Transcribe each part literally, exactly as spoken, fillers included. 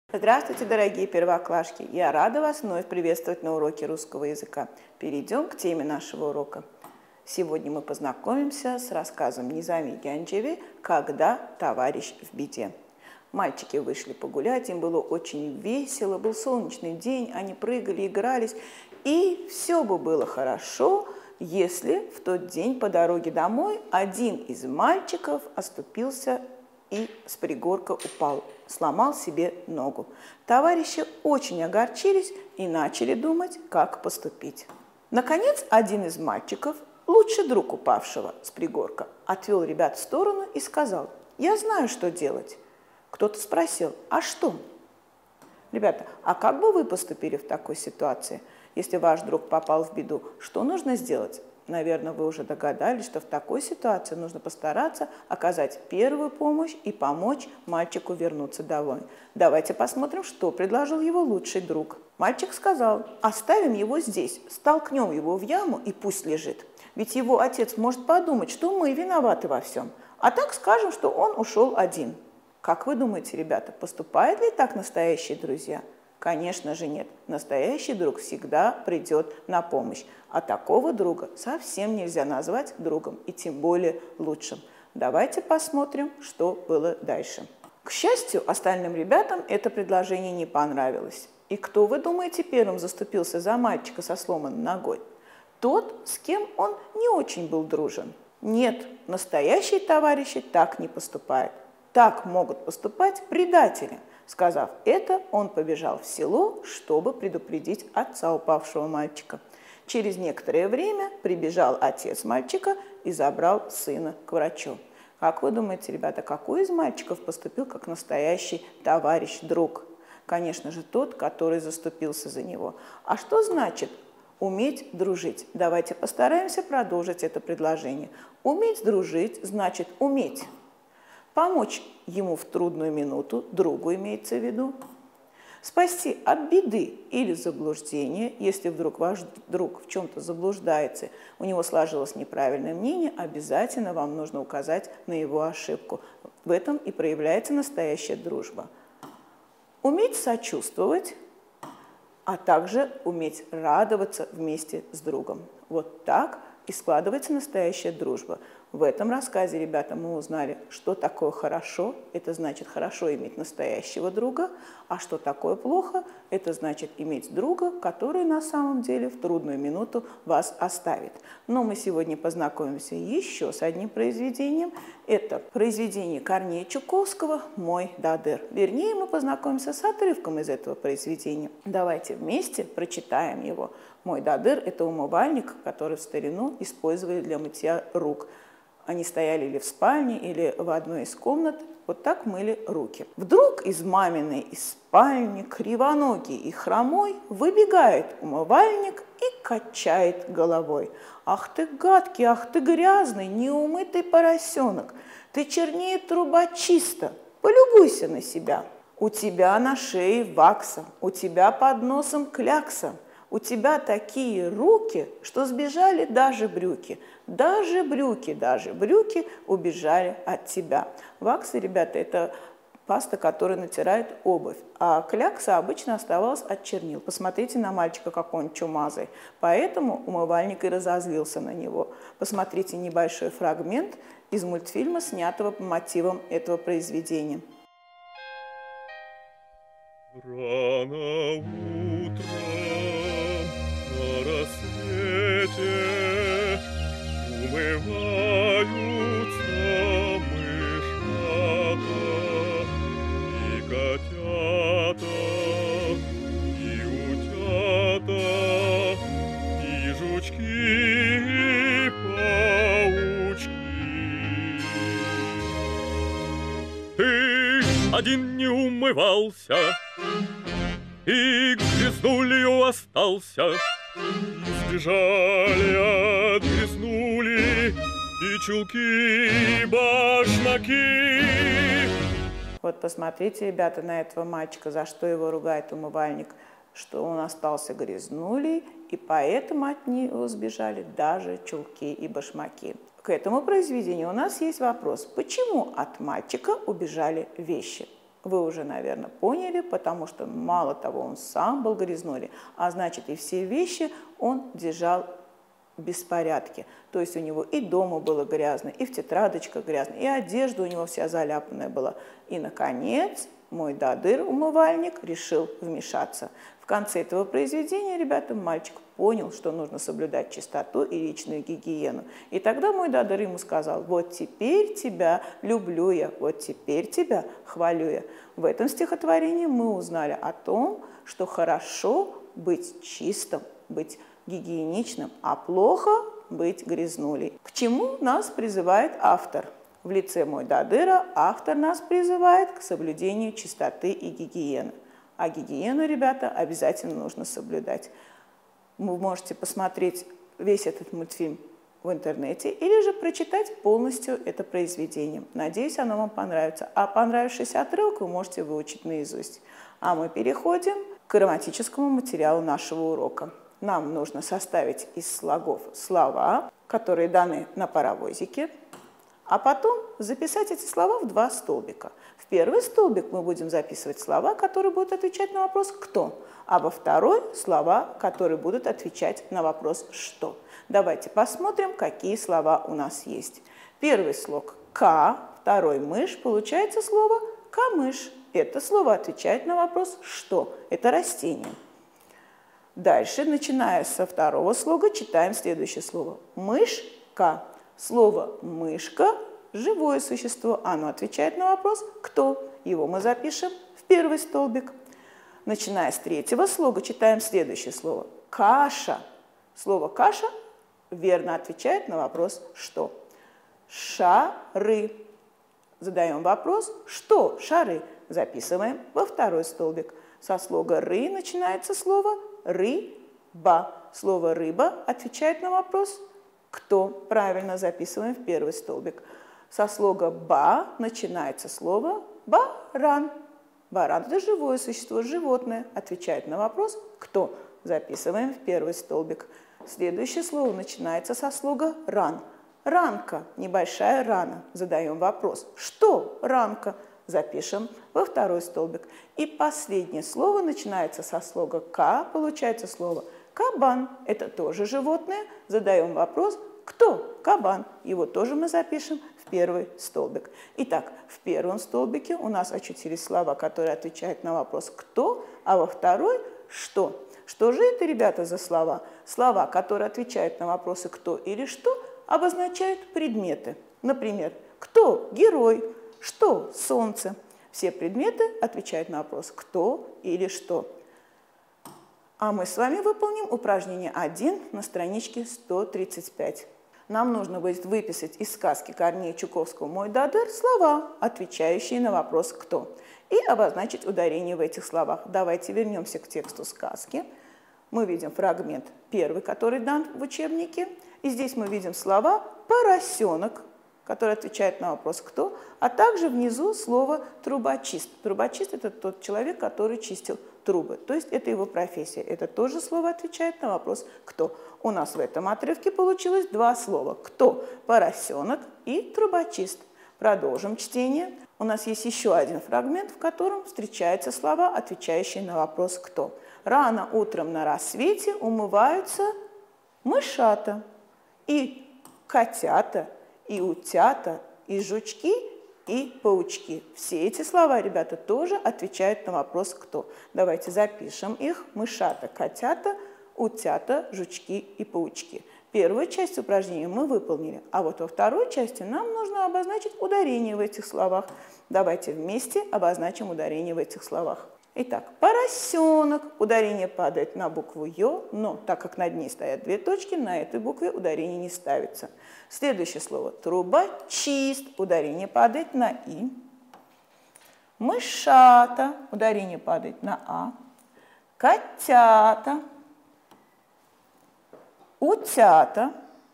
Здравствуйте, дорогие первоклашки! Я рада вас вновь приветствовать на уроке русского языка. Перейдем к теме нашего урока. Сегодня мы познакомимся с рассказом Низами Гянджеви «Когда товарищ в беде». Мальчики вышли погулять, им было очень весело, был солнечный день, они прыгали, игрались, и все бы было хорошо, если в тот день по дороге домой один из мальчиков оступился и с пригорка упал, сломал себе ногу. Товарищи очень огорчились и начали думать, как поступить. Наконец, один из мальчиков, лучший друг упавшего с пригорка, отвел ребят в сторону и сказал: «Я знаю, что делать». Кто-то спросил: «А что?» Ребята, а как бы вы поступили в такой ситуации, если ваш друг попал в беду? Что нужно сделать? Наверное, вы уже догадались, что в такой ситуации нужно постараться оказать первую помощь и помочь мальчику вернуться домой. Давайте посмотрим, что предложил его лучший друг. Мальчик сказал: «Оставим его здесь, столкнем его в яму и пусть лежит. Ведь его отец может подумать, что мы виноваты во всем. А так скажем, что он ушел один». Как вы думаете, ребята, поступают ли так настоящие друзья? Конечно же нет. Настоящий друг всегда придет на помощь. А такого друга совсем нельзя назвать другом, и тем более лучшим. Давайте посмотрим, что было дальше. К счастью, остальным ребятам это предложение не понравилось. И кто, вы думаете, первым заступился за мальчика со сломанной ногой? Тот, с кем он не очень был дружен. Нет, настоящие товарищи так не поступают. Так могут поступать предатели. Сказав это, он побежал в село, чтобы предупредить отца упавшего мальчика. Через некоторое время прибежал отец мальчика и забрал сына к врачу. Как вы думаете, ребята, какой из мальчиков поступил как настоящий товарищ, друг? Конечно же, тот, который заступился за него. А что значит уметь дружить? Давайте постараемся продолжить это предложение. Уметь дружить значит уметь помочь ему в трудную минуту, другу имеется в виду, спасти от беды или заблуждения, если вдруг ваш друг в чем-то заблуждается, у него сложилось неправильное мнение, обязательно вам нужно указать на его ошибку. В этом и проявляется настоящая дружба. Уметь сочувствовать, а также уметь радоваться вместе с другом. Вот так и складывается настоящая дружба. В этом рассказе, ребята, мы узнали, что такое хорошо. Это значит хорошо иметь настоящего друга. А что такое плохо? Это значит иметь друга, который на самом деле в трудную минуту вас оставит. Но мы сегодня познакомимся еще с одним произведением. Это произведение Корнея Чуковского «Мой дадыр». Вернее, мы познакомимся с отрывком из этого произведения. Давайте вместе прочитаем его. «Мой дадыр» – это умывальник, который в старину использовали для мытья рук. Они стояли или в спальне, или в одной из комнат, вот так мыли руки. Вдруг из маминой из спальни, кривоногий и хромой, выбегает умывальник и качает головой. «Ах ты гадкий, ах ты грязный, неумытый поросенок! Ты чернее трубочиста, полюбуйся на себя! У тебя на шее вакса, у тебя под носом клякса. У тебя такие руки, что сбежали даже брюки. Даже брюки, даже брюки убежали от тебя». Вакса, ребята, это паста, которая натирает обувь. А клякса обычно оставалась от чернил. Посмотрите на мальчика, какой он чумазый. Поэтому умывальник и разозлился на него. Посмотрите небольшой фрагмент из мультфильма, снятого по мотивам этого произведения. Рано утром на рассвете умываются мышата и котята, и утята, и жучки, и паучки. Ты один не умывался и грязнулью остался. Сбежали от грязнули и чулки, и башмаки. Вот посмотрите, ребята, на этого мальчика, за что его ругает умывальник, что он остался грязнулей, и поэтому от него сбежали даже чулки и башмаки. К этому произведению у нас есть вопрос: почему от мальчика убежали вещи? вы уже, наверное, поняли, потому что мало того, он сам был грязнули, а значит, и все вещи он держал в беспорядке. То есть у него и дома было грязно, и в тетрадочках грязно, и одежда у него вся заляпанная была. И, наконец, мой дадыр, умывальник, решил вмешаться. В конце этого произведения, ребята, мальчик понял, что нужно соблюдать чистоту и личную гигиену. И тогда мой дадыр ему сказал: вот теперь тебя люблю я, вот теперь тебя хвалю я. В этом стихотворении мы узнали о том, что хорошо быть чистым, быть гигиеничным, а плохо быть грязнулей. К чему нас призывает автор? В лице мой дадыра автор нас призывает к соблюдению чистоты и гигиены. А гигиену, ребята, обязательно нужно соблюдать. Вы можете посмотреть весь этот мультфильм в интернете или же прочитать полностью это произведение. Надеюсь, оно вам понравится. А понравившийся отрывок вы можете выучить наизусть. А мы переходим к грамматическому материалу нашего урока. Нам нужно составить из слогов слова, которые даны на паровозике, а потом записать эти слова в два столбика. В первый столбик мы будем записывать слова, которые будут отвечать на вопрос «кто?», а во второй – слова, которые будут отвечать на вопрос «что?». Давайте посмотрим, какие слова у нас есть. Первый слог «ка», второй «мышь», получается слово «камыш». Это слово отвечает на вопрос «что?». Это растение. Дальше, начиная со второго слога, читаем следующее слово «мышка». Слово «мышка» – живое существо. Оно отвечает на вопрос «кто?». Его мы запишем в первый столбик. Начиная с третьего слога, читаем следующее слово «каша». Слово «каша» верно отвечает на вопрос «что?». Шары. Задаем вопрос «что шары?». Записываем во второй столбик. Со слога «ры» начинается слово «рыба». Слово «рыба» отвечает на вопрос «кто?». Правильно записываем в первый столбик. Со слога «ба» начинается слово «баран». Баран – это живое существо, животное. Отвечает на вопрос «кто?». Записываем в первый столбик. Следующее слово начинается со слога «ран». Ранка – небольшая рана. Задаем вопрос «что ранка?». Запишем во второй столбик. И последнее слово начинается со слога «ка», получается слово «кабан». Это тоже животное. Задаем вопрос «кто кабан?». Его тоже мы запишем в первый столбик. Итак, в первом столбике у нас очутились слова, которые отвечают на вопрос «кто?», а во второй «что?». Что же это, ребята, за слова? Слова, которые отвечают на вопросы «кто» или «что», обозначают предметы. Например, «кто» – герой, «что» – солнце. Все предметы отвечают на вопрос «кто» или «что». А мы с вами выполним упражнение один на страничке сто тридцать пять. Нам нужно будет выписать из сказки Корнея Чуковского «Мой дадыр» слова, отвечающие на вопрос «кто», и обозначить ударение в этих словах. Давайте вернемся к тексту сказки. Мы видим фрагмент первый, который дан в учебнике. И здесь мы видим слова «поросенок», который отвечает на вопрос «кто?», а также внизу слово «трубочист». Трубочист – это тот человек, который чистил трубы, то есть это его профессия. Это тоже слово отвечает на вопрос «кто?». У нас в этом отрывке получилось два слова «кто?», «поросенок» и «трубочист». Продолжим чтение. У нас есть еще один фрагмент, в котором встречаются слова, отвечающие на вопрос «кто?». Рано утром на рассвете умываются мышата, и котята, и утята, и жучки, и паучки. Все эти слова, ребята, тоже отвечают на вопрос «кто?». Давайте запишем их. Мышата, котята, утята, жучки и паучки. Первую часть упражнения мы выполнили, а вот во второй части нам нужно обозначить ударение в этих словах. Давайте вместе обозначим ударение в этих словах. Итак, поросенок. Ударение падает на букву «ё», но так как над ней стоят две точки, на этой букве ударение не ставится. Следующее слово трубочист. Ударение падает на «и». Мышата. Ударение падает на «а». Котята. Утята.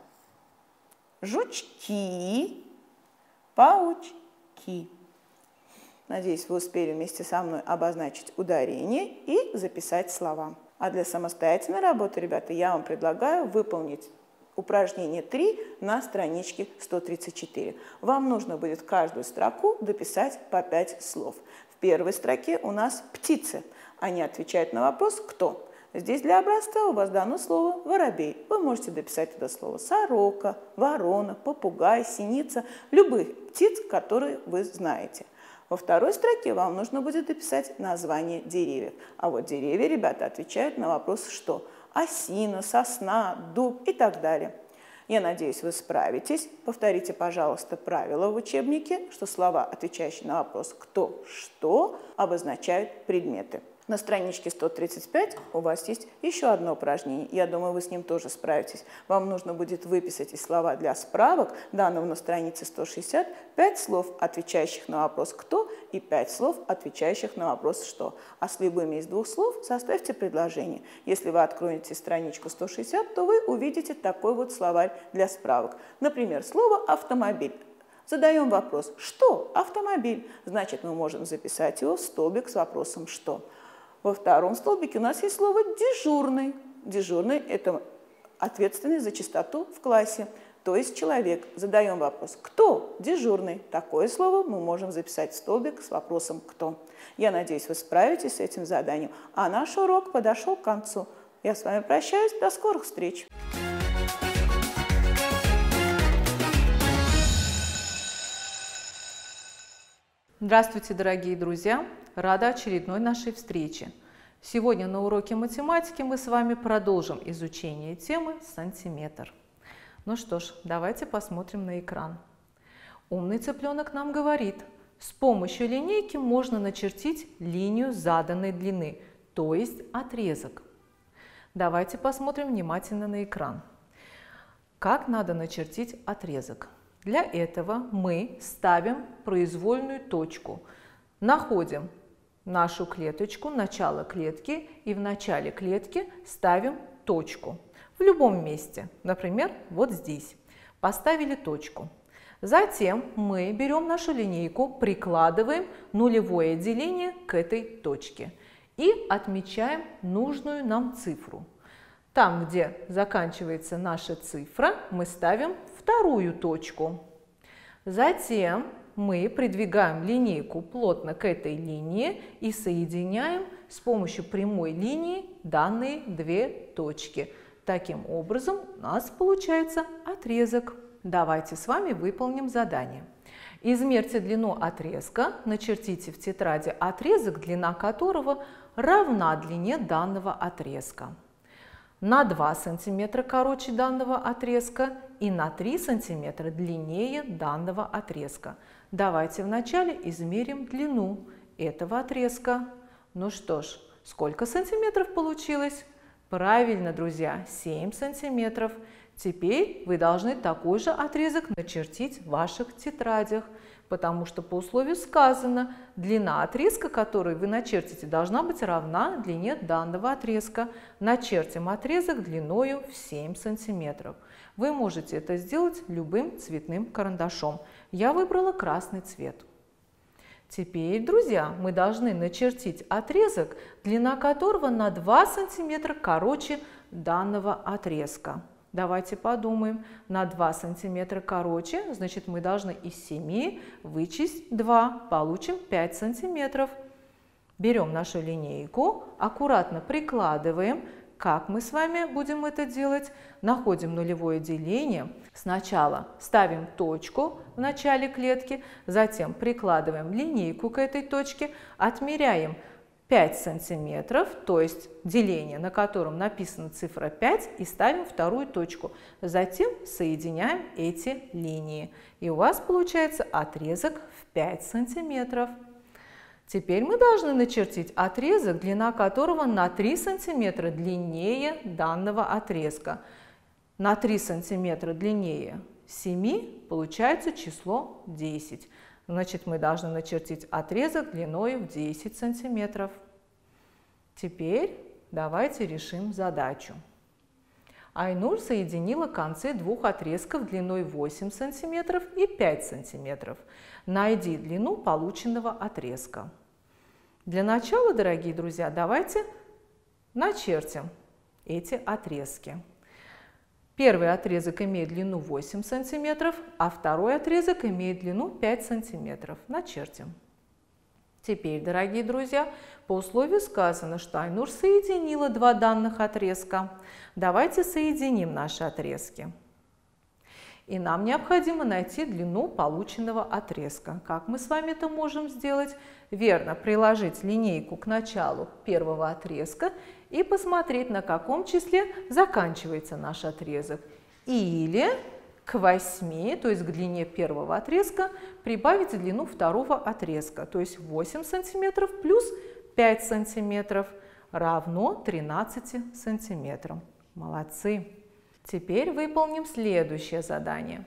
Жучки. Паучки. Надеюсь, вы успели вместе со мной обозначить ударение и записать слова. А для самостоятельной работы, ребята, я вам предлагаю выполнить упражнение три на страничке сто тридцать четыре. Вам нужно будет каждую строку дописать по пять слов. В первой строке у нас птицы. Они отвечают на вопрос «кто?». Здесь для образца у вас дано слово «воробей». Вы можете дописать это слово «сорока», «ворона», «попугай», «синица», любых птиц, которые вы знаете. Во второй строке вам нужно будет дописать название деревьев. А вот деревья, ребята, отвечают на вопрос «что?». Осина, сосна, дуб и так далее. Я надеюсь, вы справитесь. Повторите, пожалуйста, правила в учебнике, что слова, отвечающие на вопрос «кто?», «что?», обозначают предметы. На страничке сто тридцать пять у вас есть еще одно упражнение. Я думаю, вы с ним тоже справитесь. Вам нужно будет выписать из слова для справок, данного на странице сто шестьдесят, пять слов, отвечающих на вопрос «кто?» и пять слов, отвечающих на вопрос «что?». А с любыми из двух слов составьте предложение. Если вы откроете страничку сто шестьдесят, то вы увидите такой вот словарь для справок. Например, слово «автомобиль». Задаем вопрос «что?» Автомобиль. Значит, мы можем записать его в столбик с вопросом «что?». Во втором столбике у нас есть слово «дежурный». Дежурный – это ответственный за чистоту в классе, то есть человек. Задаем вопрос «кто дежурный?». Такое слово мы можем записать в столбик с вопросом «кто?». Я надеюсь, вы справитесь с этим заданием. А наш урок подошел к концу. Я с вами прощаюсь. До скорых встреч! Здравствуйте, дорогие друзья! Рада очередной нашей встрече. Сегодня на уроке математики мы с вами продолжим изучение темы сантиметр. Ну что ж, давайте посмотрим на экран. Умный цыпленок нам говорит, с помощью линейки можно начертить линию заданной длины, то есть отрезок. Давайте посмотрим внимательно на экран. Как надо начертить отрезок? Для этого мы ставим произвольную точку, находим нашу клеточку, начало клетки, и в начале клетки ставим точку. В любом месте, например, вот здесь. Поставили точку. Затем мы берем нашу линейку, прикладываем нулевое деление к этой точке и отмечаем нужную нам цифру. Там, где заканчивается наша цифра, мы ставим вторую точку. Затем мы придвигаем линейку плотно к этой линии и соединяем с помощью прямой линии данные две точки. Таким образом у нас получается отрезок. Давайте с вами выполним задание. Измерьте длину отрезка, начертите в тетради отрезок, длина которого равна длине данного отрезка. На два сантиметра короче данного отрезка и на три сантиметра длиннее данного отрезка. Давайте вначале измерим длину этого отрезка. Ну что ж, сколько сантиметров получилось? Правильно, друзья, семь сантиметров. Теперь вы должны такой же отрезок начертить в ваших тетрадях, потому что по условию сказано, длина отрезка, который вы начертите, должна быть равна длине данного отрезка. Начертим отрезок длиною в семь сантиметров. Вы можете это сделать любым цветным карандашом. Я выбрала красный цвет. Теперь, друзья, мы должны начертить отрезок, длина которого на два сантиметра короче данного отрезка. Давайте подумаем. На два сантиметра короче, значит, мы должны из семи вычесть два, получим пять сантиметров. Берем нашу линейку, аккуратно прикладываем. Как мы с вами будем это делать? Находим нулевое деление. Сначала ставим точку в начале клетки, затем прикладываем линейку к этой точке, отмеряем пять сантиметров, то есть деление, на котором написана цифра пять, и ставим вторую точку. Затем соединяем эти линии. И у вас получается отрезок в пять сантиметров. Теперь мы должны начертить отрезок, длина которого на три сантиметра длиннее данного отрезка. На три сантиметра длиннее семи получается число десять. Значит, мы должны начертить отрезок длиной в десять сантиметров. Теперь давайте решим задачу. Айнур соединила концы двух отрезков длиной восемь сантиметров и пять сантиметров. Найди длину полученного отрезка. Для начала, дорогие друзья, давайте начертим эти отрезки. Первый отрезок имеет длину восемь сантиметров, а второй отрезок имеет длину пять сантиметров. Начертим. Теперь, дорогие друзья, по условию сказано, что Айнур соединила два данных отрезка. Давайте соединим наши отрезки. И нам необходимо найти длину полученного отрезка. Как мы с вами это можем сделать? Верно, приложить линейку к началу первого отрезка и посмотреть, на каком числе заканчивается наш отрезок. Или к восьми, то есть к длине первого отрезка, прибавить длину второго отрезка, то есть восемь сантиметров плюс пять сантиметров равно тринадцати сантиметрам. Молодцы! Теперь выполним следующее задание.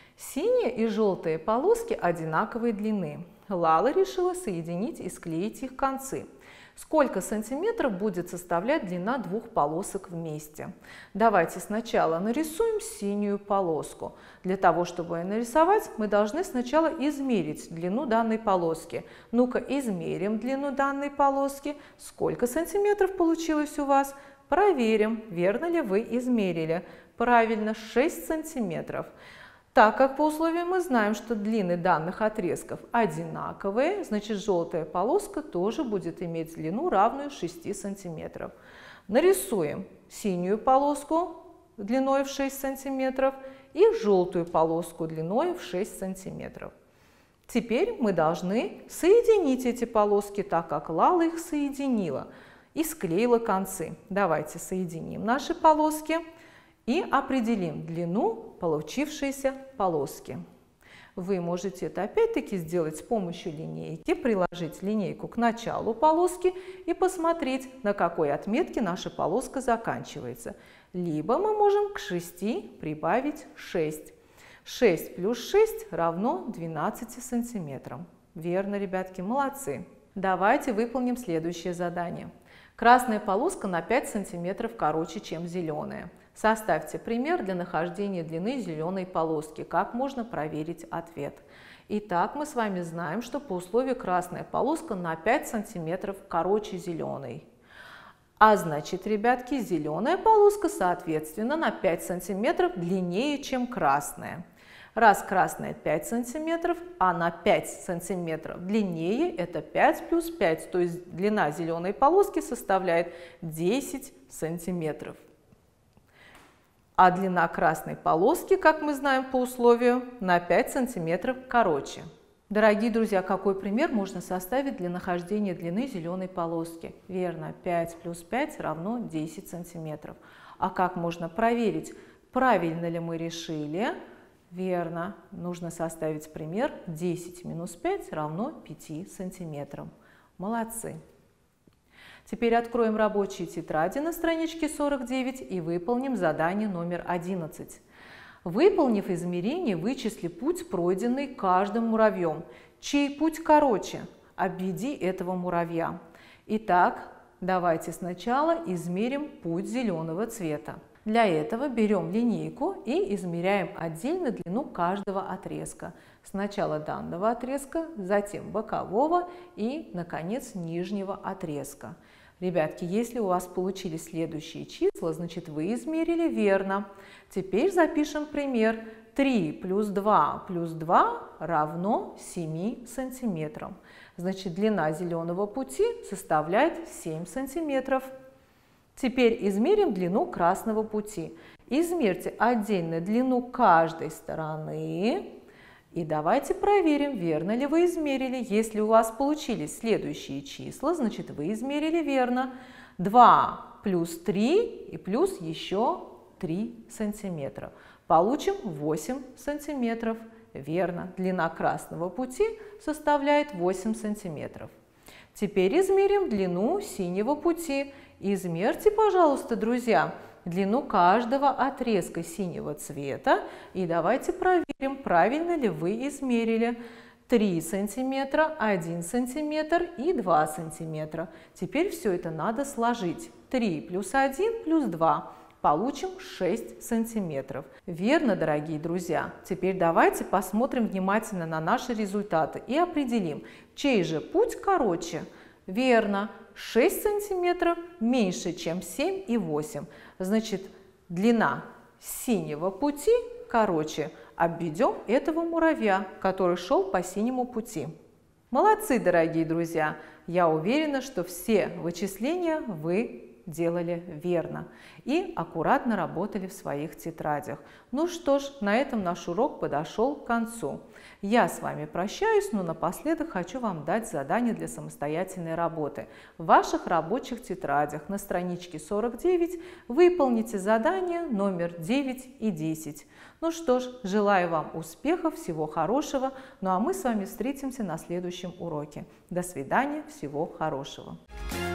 Синие и желтые полоски одинаковой длины. Лала решила соединить и склеить их концы. Сколько сантиметров будет составлять длина двух полосок вместе? Давайте сначала нарисуем синюю полоску. Для того, чтобы ее нарисовать, мы должны сначала измерить длину данной полоски. Ну-ка, измерим длину данной полоски. Сколько сантиметров получилось у вас? Проверим, верно ли вы измерили. Правильно, шесть сантиметров. Так как по условиям мы знаем, что длины данных отрезков одинаковые, значит желтая полоска тоже будет иметь длину, равную шести сантиметров. Нарисуем синюю полоску длиной в шесть сантиметров и желтую полоску длиной в шесть сантиметров. Теперь мы должны соединить эти полоски, так как Лала их соединила и склеила концы. Давайте соединим наши полоски и определим длину получившейся полоски. Вы можете это опять-таки сделать с помощью линейки, приложить линейку к началу полоски и посмотреть, на какой отметке наша полоска заканчивается. Либо мы можем к шести прибавить шесть. шесть плюс шесть равно двенадцати сантиметрам. Верно, ребятки, молодцы. Давайте выполним следующее задание. Красная полоска на пять сантиметров короче, чем зеленая. Составьте пример для нахождения длины зеленой полоски. Как можно проверить ответ? Итак, мы с вами знаем, что по условию красная полоска на пять сантиметров короче зеленой. А значит, ребятки, зеленая полоска, соответственно, на пять сантиметров длиннее, чем красная. Раз красная пять сантиметров, а на пять сантиметров длиннее, это пять плюс пять, то есть длина зеленой полоски составляет десять сантиметров. А длина красной полоски, как мы знаем по условию, на пять сантиметров короче. Дорогие друзья, какой пример можно составить для нахождения длины зеленой полоски? Верно, пять плюс пять равно десять сантиметров. А как можно проверить, правильно ли мы решили? Верно, нужно составить пример десять минус пять равно пяти сантиметрам. Молодцы! Теперь откроем рабочие тетради на страничке сорок девять и выполним задание номер одиннадцать. Выполнив измерение, вычисли путь, пройденный каждым муравьем. Чей путь короче? Обведи этого муравья. Итак, давайте сначала измерим путь зеленого цвета. Для этого берем линейку и измеряем отдельно длину каждого отрезка. Сначала данного отрезка, затем бокового и, наконец, нижнего отрезка. Ребятки, если у вас получились следующие числа, значит вы измерили верно. Теперь запишем пример. три плюс два плюс два равно семи сантиметрам. Значит, длина зеленого пути составляет семь сантиметров. Теперь измерим длину красного пути. Измерьте отдельно длину каждой стороны. И давайте проверим, верно ли вы измерили. Если у вас получились следующие числа, значит вы измерили верно. два плюс три и плюс еще три сантиметра. Получим восемь сантиметров. Верно, длина красного пути составляет восемь сантиметров. Теперь измерим длину синего пути. Измерьте, пожалуйста, друзья, длину каждого отрезка синего цвета и давайте проверим, правильно ли вы измерили. три сантиметра, один сантиметр и два сантиметра. Теперь все это надо сложить. три плюс один плюс два. Получим шесть сантиметров. Верно, дорогие друзья? Теперь давайте посмотрим внимательно на наши результаты и определим, чей же путь короче. Верно, шесть сантиметров меньше, чем семь и восемь. Значит, длина синего пути короче. Обведем этого муравья, который шел по синему пути. Молодцы, дорогие друзья! Я уверена, что все вычисления вы делали верно и аккуратно работали в своих тетрадях. Ну что ж, на этом наш урок подошел к концу. Я с вами прощаюсь, но напоследок хочу вам дать задание для самостоятельной работы. В ваших рабочих тетрадях на страничке сорок девять выполните задание номер девять и десять. Ну что ж, желаю вам успехов, всего хорошего, ну а мы с вами встретимся на следующем уроке. До свидания, всего хорошего!